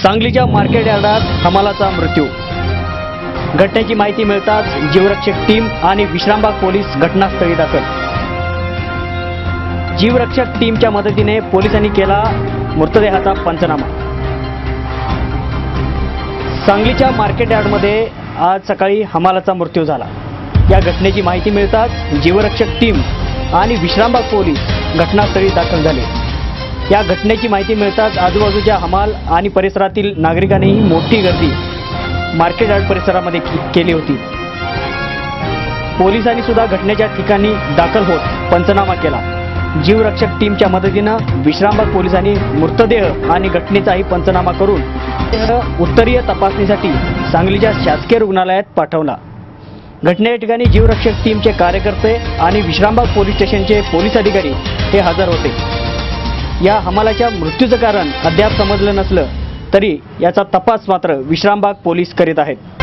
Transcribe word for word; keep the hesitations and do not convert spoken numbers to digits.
सांगलीच्या मार्केट यार्डात हमालाचा मृत्यू। घटनेची माहिती मिळताच जीवरक्षक टीम आणि विश्रामबाग पोलीस घटनास्थळी दाखल। जीवरक्षक टीमच्या मदतीने पोलिसांनी केला मृतदेहाचा पंचनामा। सांगलीच्या मार्केट यार्डमध्ये आज सकाळी हमालाचा मृत्यू झाला। या घटनेची माहिती मिळताच जीवरक्षक टीम आणि विश्रामबाग पोलीस घटनास्थळी दाखल झाले। या घटनेची माहिती मिळताच आजूबाजूच्या हमाल आणि परिसरातील नागरिकांनीही मोठी गर्दी मार्केट यार्ड परिसरामध्ये केली होती। पोलिसांनी सुद्धा घटनेच्या ठिकाणी दाखल होत पंचनामा केला। जीवरक्षक टीमच्या मदतीने विश्रामबाग पोलिसांनी मृतदेह आणि घटनेचाही पंचनामा करून उत्तरीय तपासणीसाठी सांगलीच्या शासकीय रुग्णालयात पाठवला। घटनेच्या ठिकाणी जीवरक्षक टीमचे कार्यकर्ते आणि विश्रामबाग पोलीस स्टेशनचे पोलीस अधिकारी हे हजर होते। या हमालाच्या मृत्यूचं कारण अद्याप समजलं नसलं तरी याचा तपास मात्र विश्रामबाग पोलीस करीत आहेत।